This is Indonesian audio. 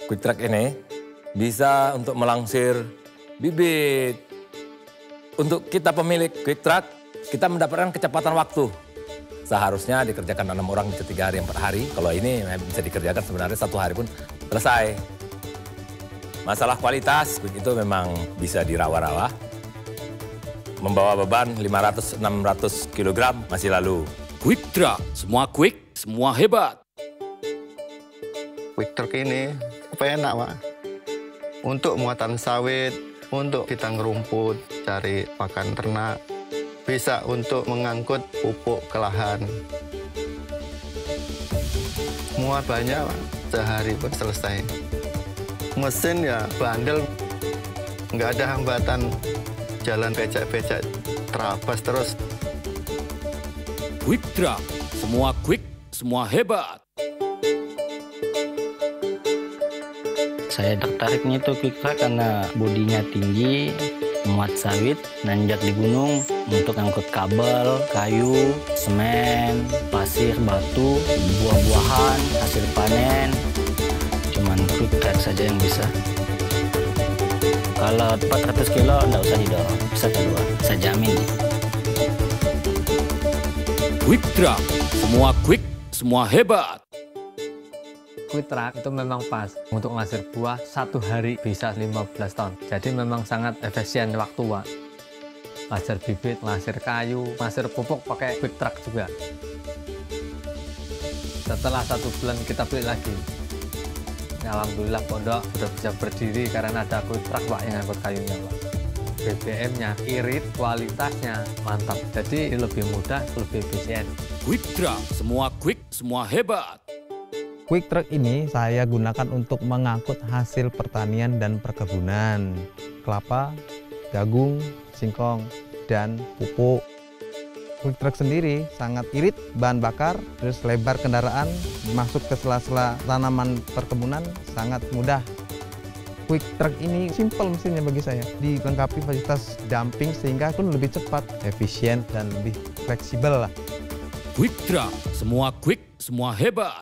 Quick Track ini bisa untuk melangsir bibit. Untuk kita pemilik Quick Track, kita mendapatkan kecepatan waktu. Seharusnya dikerjakan 6 orang bisa 3 hari 4 hari. Kalau ini bisa dikerjakan sebenarnya 1 hari pun selesai. Masalah kualitas itu memang bisa dirawa-rawa. Membawa beban 500-600 kg masih lalu. Quick Track, semua quick, semua hebat. Quick Track ini enak, Pak. Untuk muatan sawit, untuk kita ngerumput, cari pakan ternak. Bisa untuk mengangkut pupuk ke lahan. Muat banyak, Pak. Sehari pun selesai. Mesin ya bandel, nggak ada hambatan. Jalan becak-becak, terabas terus. Quick Track, semua quick, semua hebat. Saya tertariknya itu Quick Track karena bodinya tinggi, muat sawit, nanjak di gunung untuk angkut kabel, kayu, semen, pasir, batu, buah-buahan, hasil panen. Cuman Quick Track saja yang bisa. Kalau 400 kilo nggak usah didorong, bisa keluar, saya jamin. Quick Track, semua quick, semua hebat. Quick Track itu memang pas untuk menghasilkan buah 1 hari bisa 15 ton. Jadi memang sangat efisien waktu, Pak. Menghasilkan bibit, menghasilkan kayu, menghasilkan pupuk pakai Quick Track juga. Setelah 1 bulan kita beli lagi. Alhamdulillah pondok sudah bisa berdiri karena ada Quick Track, Pak, yang angkut kayunya, Pak. BBM-nya irit, kualitasnya mantap. Jadi lebih mudah, lebih efisien. Quick Track, semua quick, semua hebat. Quick Track ini saya gunakan untuk mengangkut hasil pertanian dan perkebunan. Kelapa, jagung, singkong, dan pupuk. Quick Track sendiri sangat irit bahan bakar, terus lebar kendaraan, masuk ke sela-sela tanaman perkebunan sangat mudah. Quick Track ini simple mesinnya bagi saya, dilengkapi fasilitas damping sehingga pun lebih cepat, efisien, dan lebih fleksibel lah. Quick Track, semua quick, semua hebat.